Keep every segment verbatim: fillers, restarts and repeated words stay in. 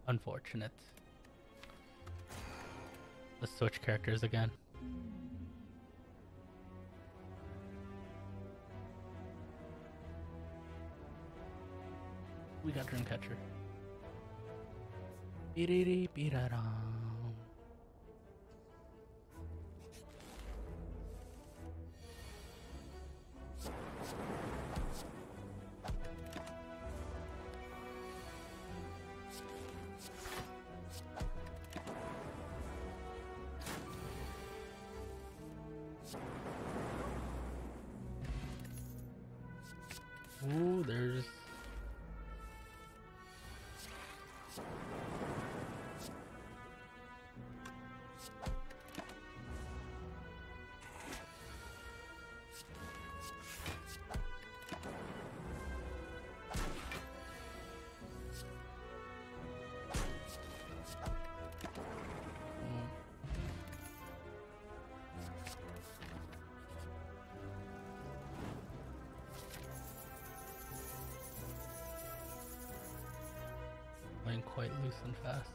Unfortunate. Let's switch characters again. We got Dreamcatcher. Beedee beedadam. Ooh, there's playing quite loose and fast.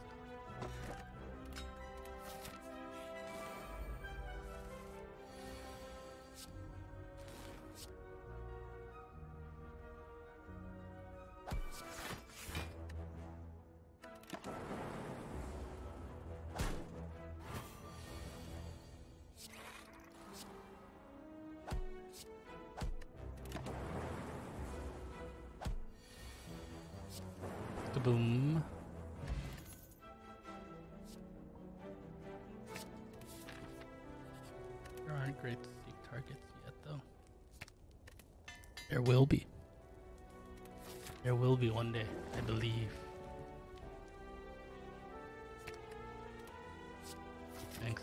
Kaboom. There aren't great to seek targets yet, though. There will be. There will be one day, I believe. Thanks.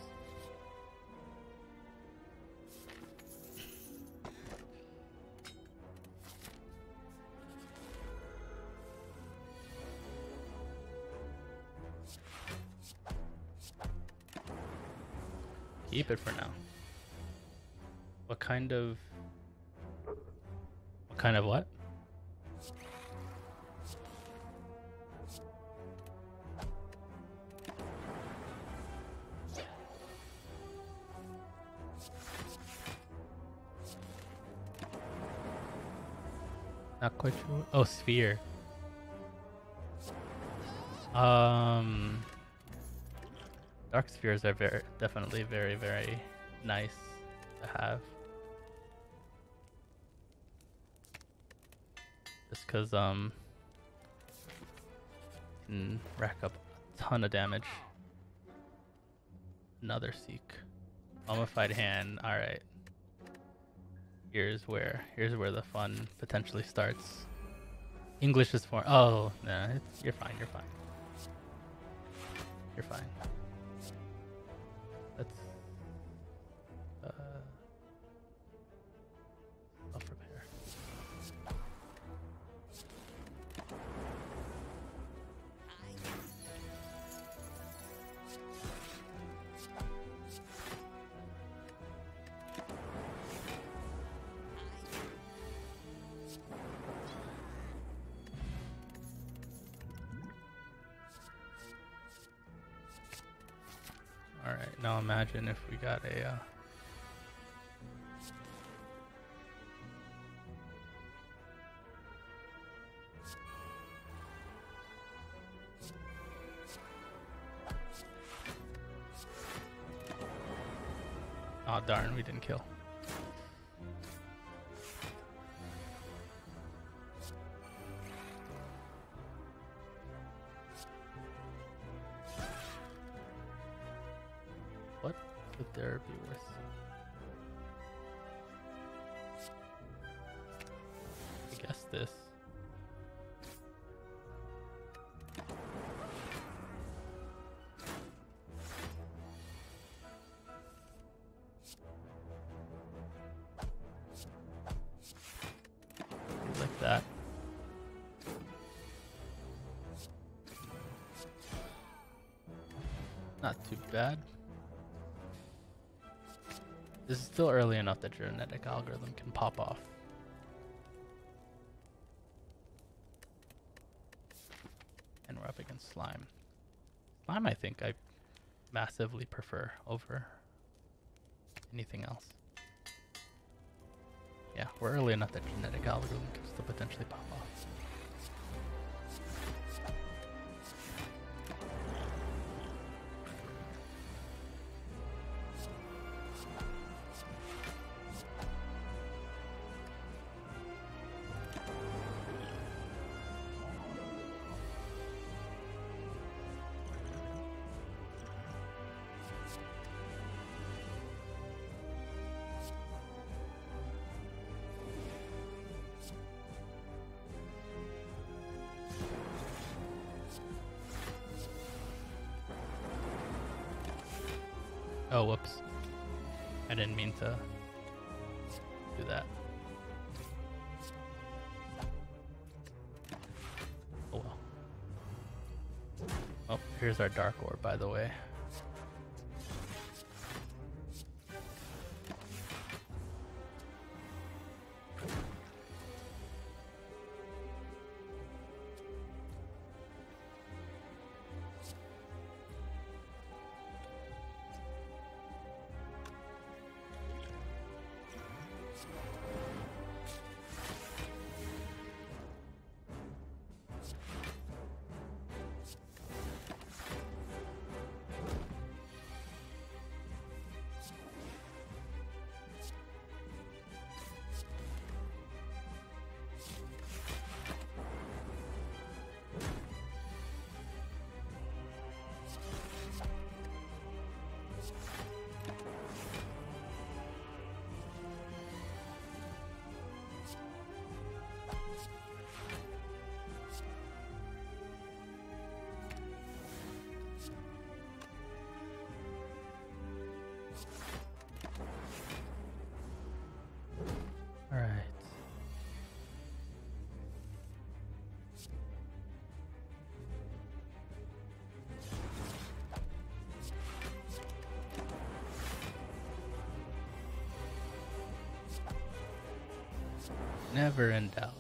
Keep it for now. What kind of... What kind of what? Not quite sure. Oh, sphere. Um... Dark spheres are very, definitely very, very nice to have. Just because, um, can rack up a ton of damage. Another seek. Mummified Hand, alright. Here's where, here's where the fun potentially starts. English is for, oh, nah, it's, you're fine, you're fine. You're fine. Let's uh, self repair. All right, now imagine if we got a uh, oh darn, we didn't kill. What could there be worse? I guess this. Like that. Not too bad. This is still early enough that your genetic algorithm can pop off. And we're up against slime. slime, I think I massively prefer over anything else. Yeah, we're early enough that genetic algorithm can still potentially pop off. Oh, whoops. I didn't mean to do that. Oh well. Oh, here's our dark orb, by the way. All right. Never in doubt.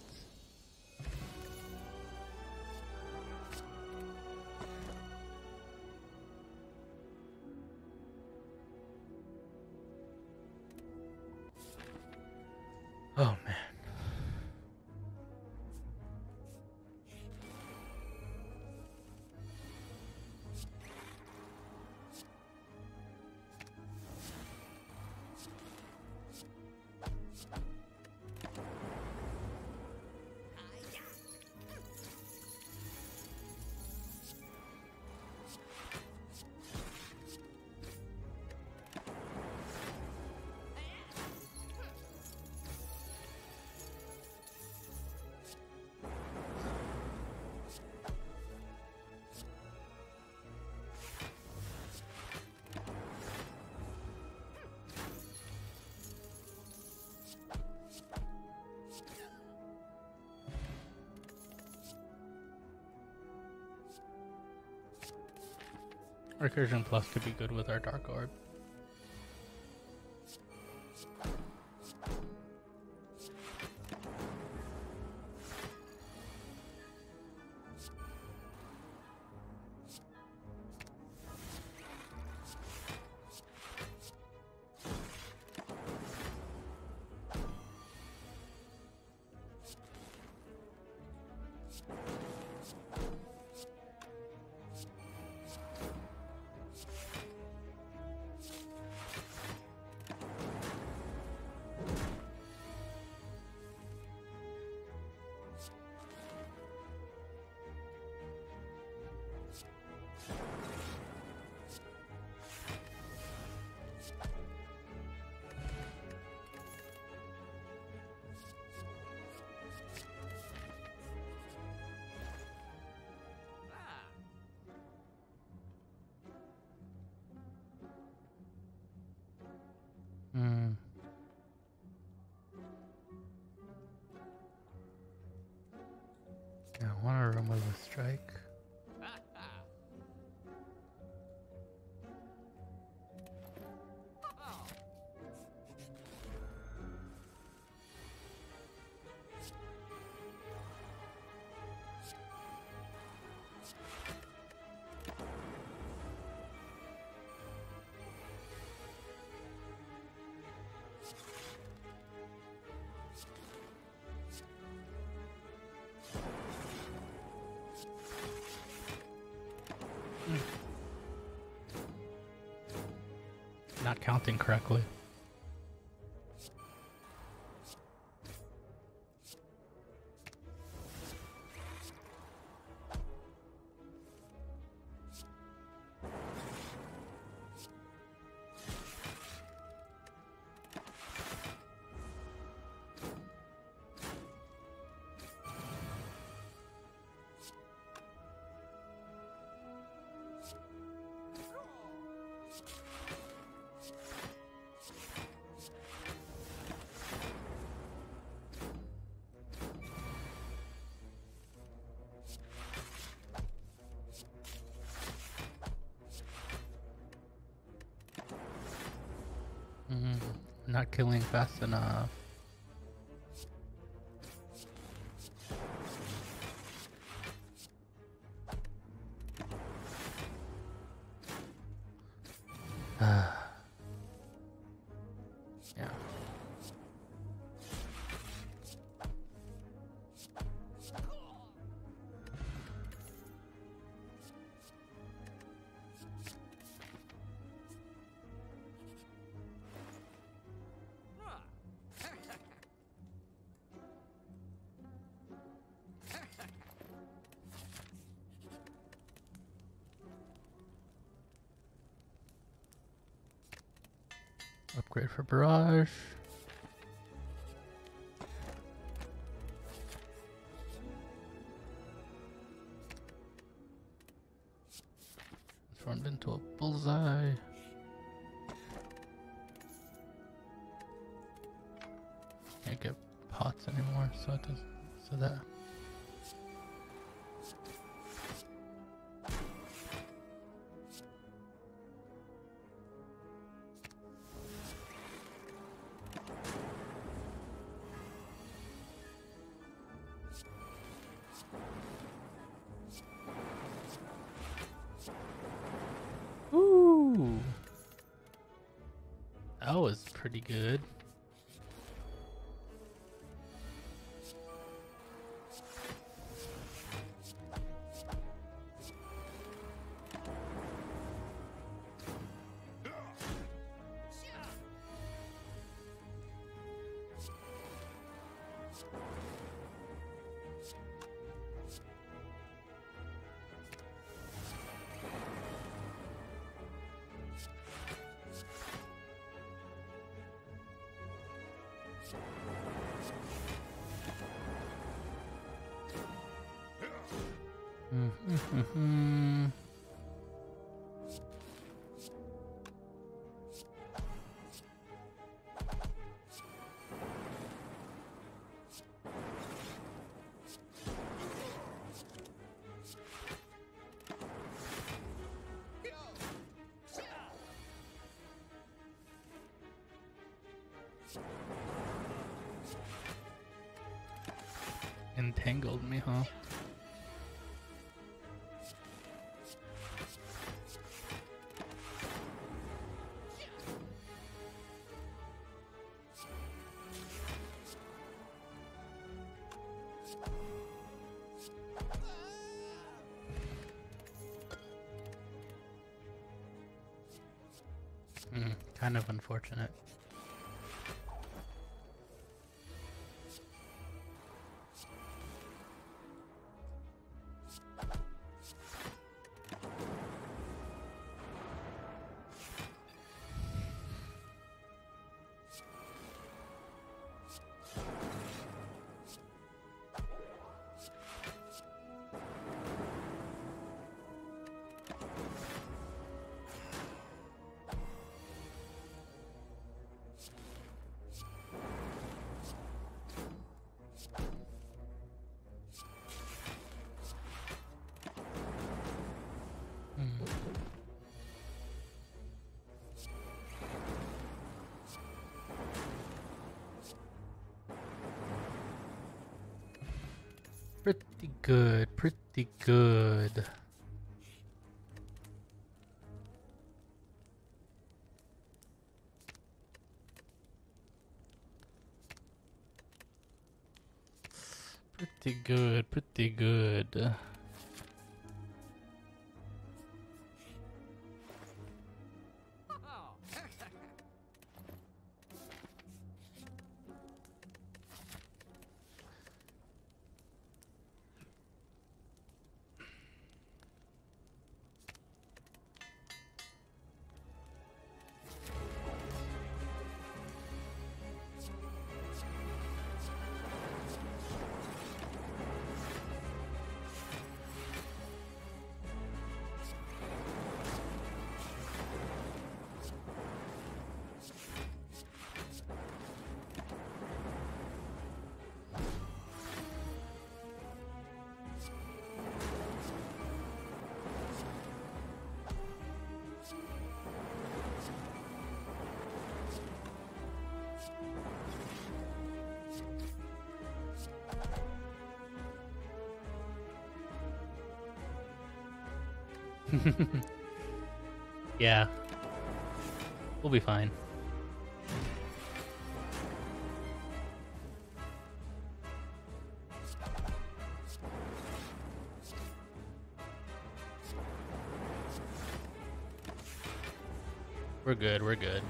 Oh man. Recursion Plus could be good with our Dark Orb. Not counting correctly. Mm, not killing fast enough. Yeah. Upgrade for barrage. Transformed into a bullseye. Can't get pots anymore, so it does so that Ooh. That was pretty good. Mm-hmm. Entangled me, huh? Mm, kind of unfortunate. Pretty good, pretty good. Pretty good, pretty good. Yeah. We'll be fine. We're good, we're good.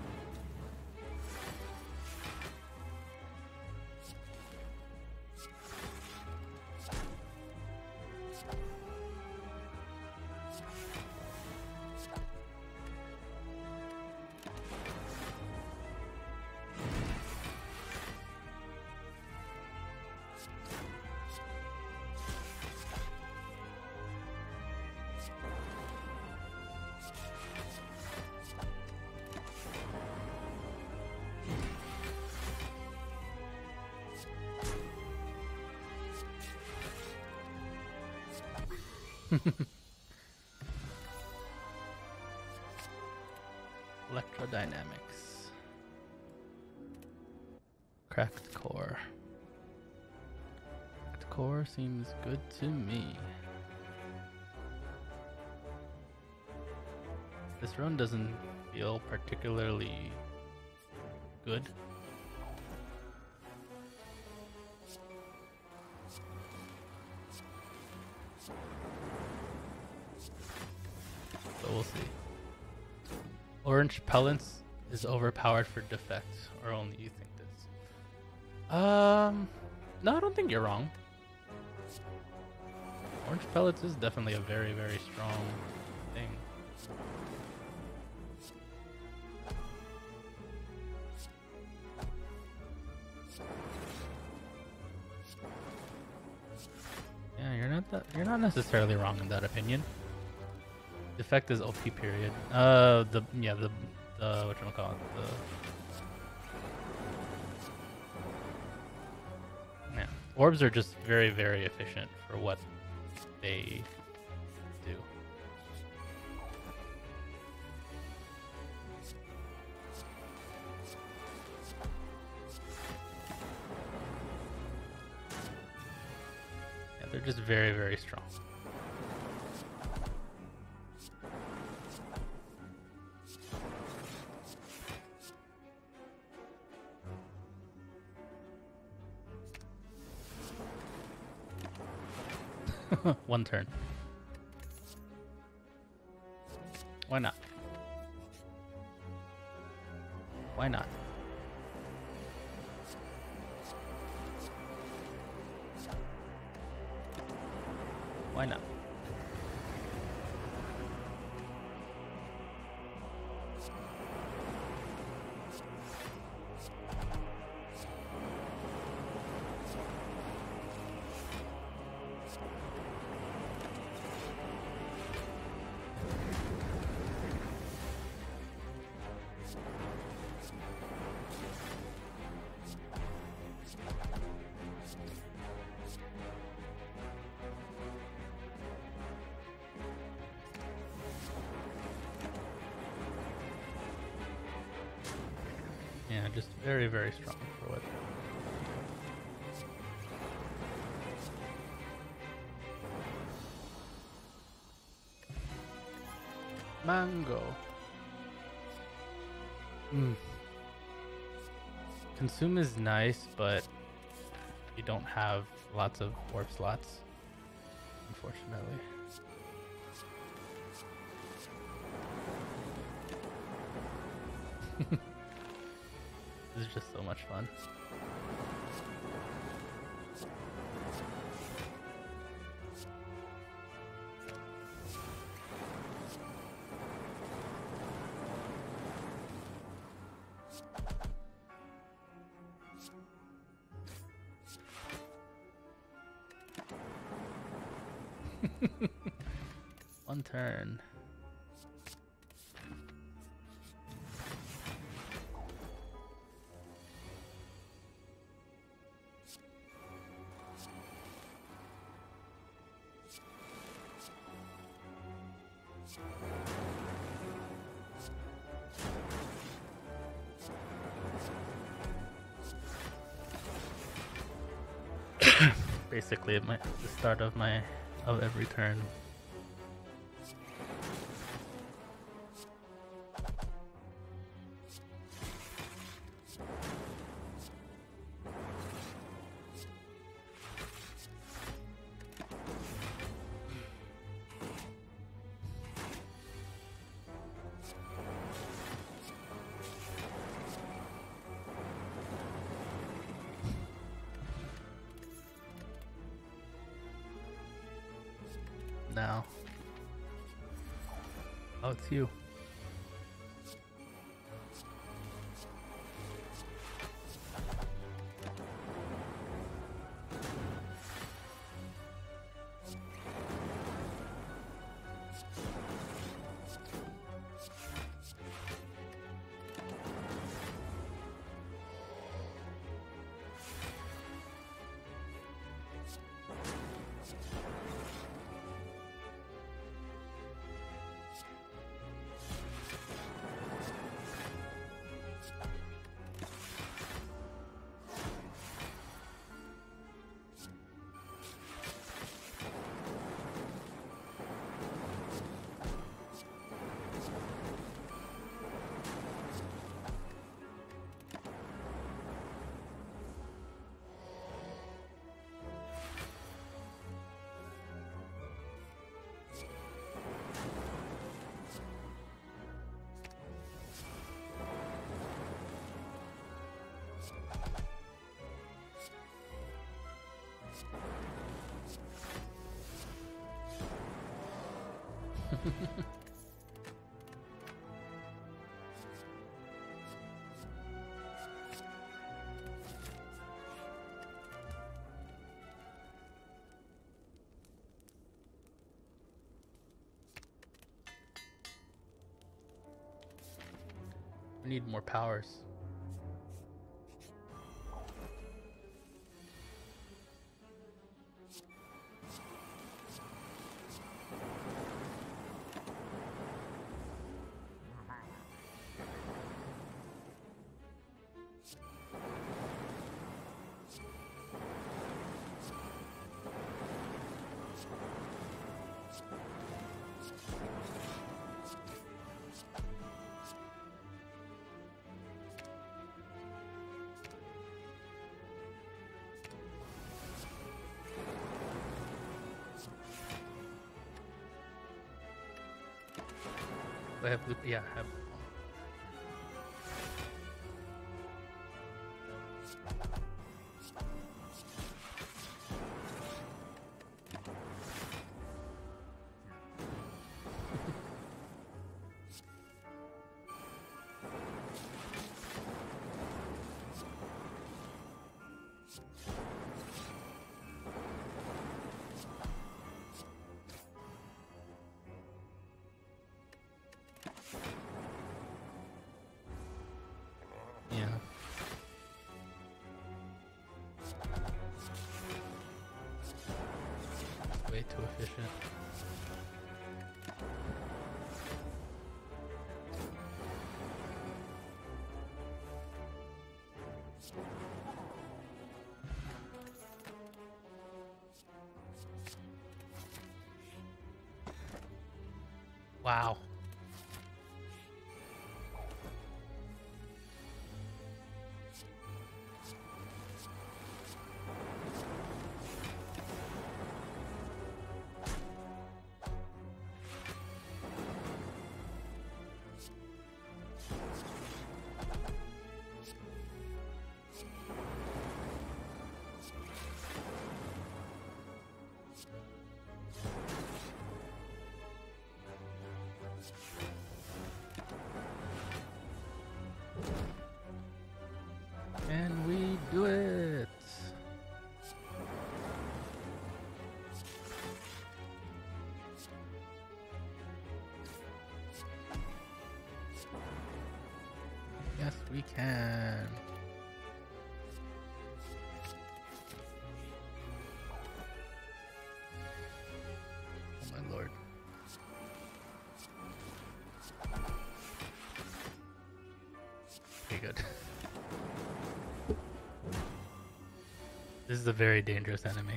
Electrodynamics. Cracked core. Cracked core seems good to me. This run doesn't feel particularly good. So we'll see. Orange pellets is overpowered for defect, or only you think this? Um, no, I don't think you're wrong. Orange pellets is definitely a very, very strong thing. Yeah, you're not that. You're not necessarily wrong in that opinion. Defect is O P period. Uh, the yeah the the what you call it the yeah orbs are just very very efficient for what they do. Yeah, they're just very very strong. One turn. Why not? Why not? Why not? Yeah, just very, very strong for what. Mango. Mm. Consume is nice, but you don't have lots of warp slots, unfortunately. This is just so much fun. One turn. Basically at my the start of my of every turn. now. Oh, it's you. We need more powers. Do I have loop? Yeah, I have. Yeah. Way too efficient. Wow. Can we do it? Yes, we can. Oh my lord. Okay, good. This is a very dangerous enemy.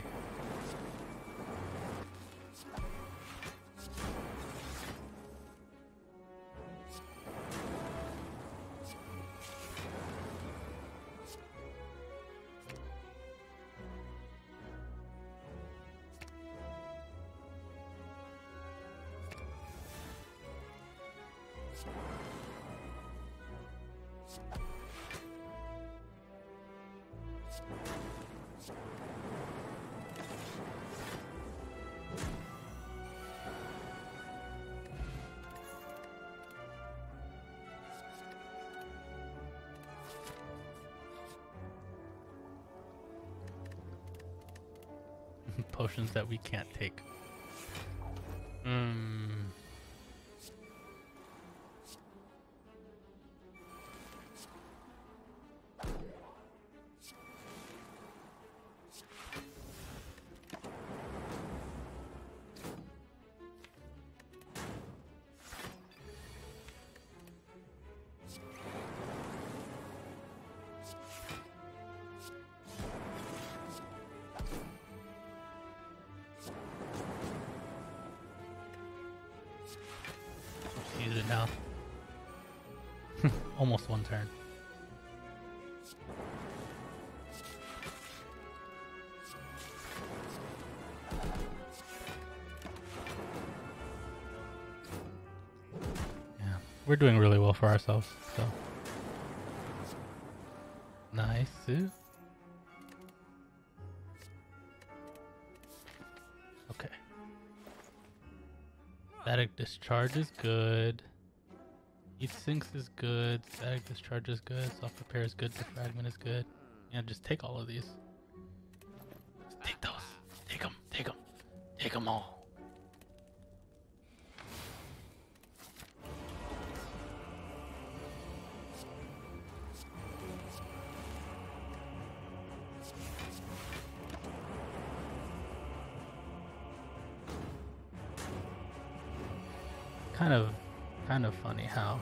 Potions that we can't take. Hmm. Use it now. Almost one turn. Yeah, we're doing really well for ourselves, so. Nice. Okay. Static discharge is good. Heat sinks is good. Static discharge is good. Self repair is good. Defragment is good. Yeah, just take all of these. Just take those. Take them. Take them. Take them all. Kind of, kind of funny how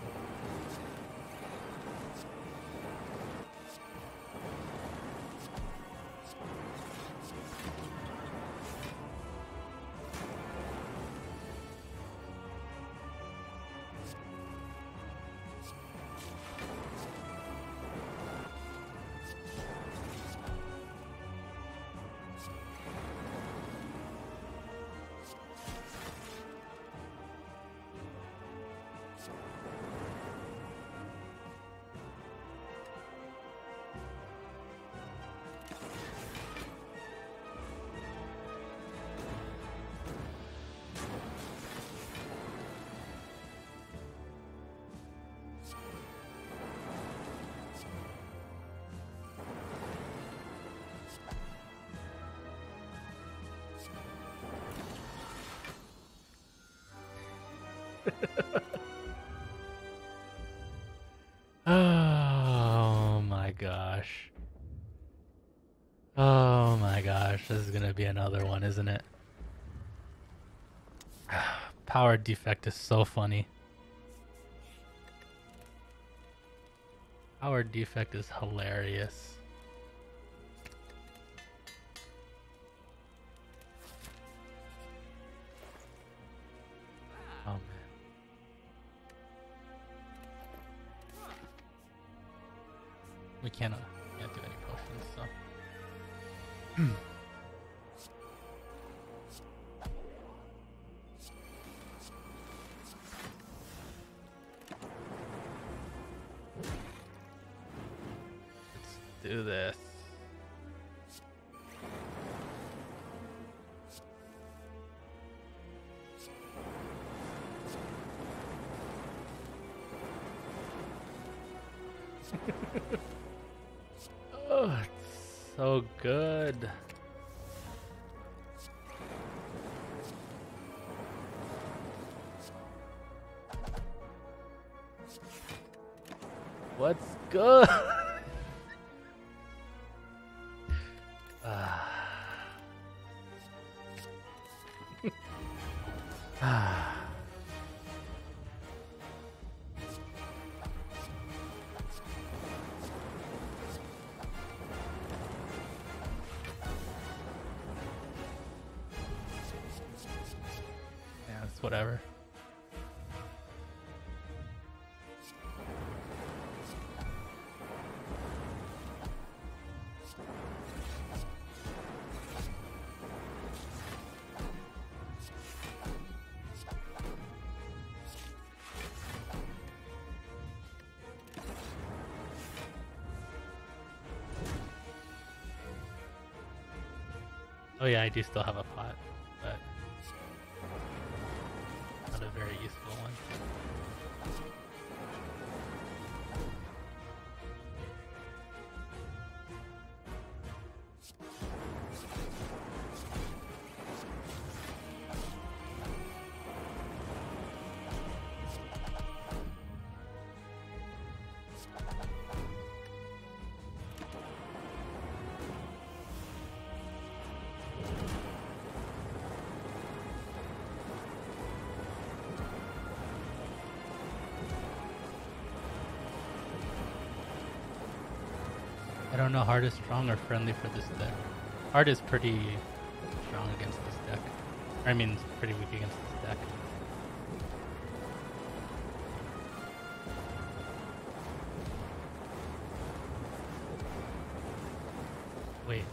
oh my gosh. Oh my gosh, this is gonna be another one, isn't it? Power defect is so funny. Power defect is hilarious. Oh man. We cannot can't do any potions, so. Let's do this. Oh, it's so good. What's good? Ah. Ah. Yeah, it's whatever. Oh yeah, I do still have a pot, but not a very useful one. don't know, hard is strong or friendly for this deck. Hard is pretty strong against this deck. I mean, it's pretty weak against this deck. Wait.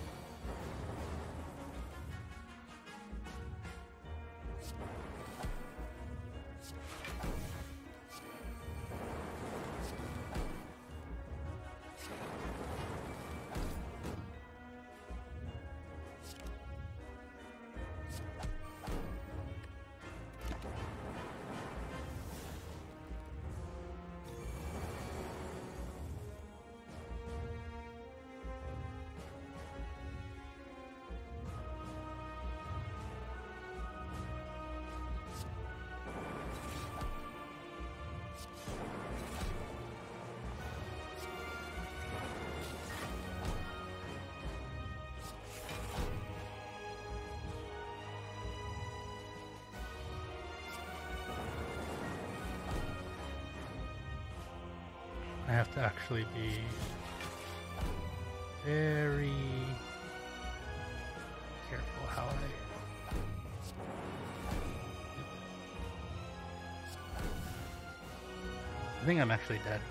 I have to actually be very careful how I I think I'm actually dead.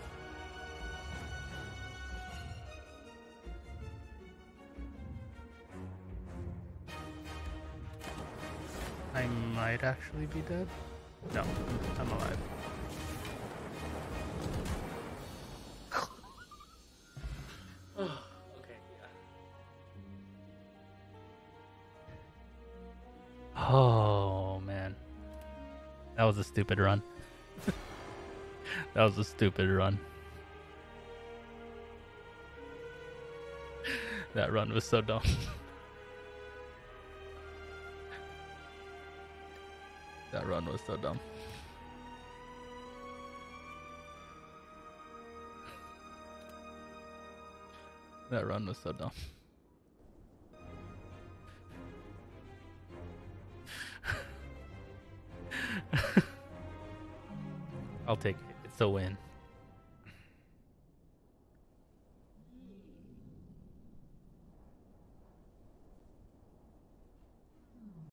I might actually be dead. No, I'm alive. Oh man, that was a stupid run. That was a stupid run. That run was so dumb. That run was so dumb. That run was so dumb. I'll take it. It's a win.